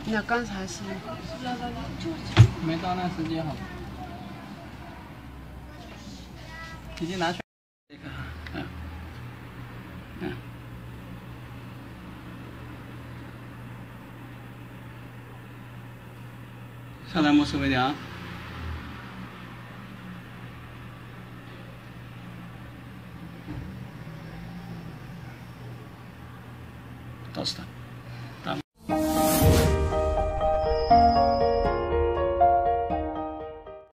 那刚才是没到那时间好。已经拿去这个哈，上弹幕示微调。到此的。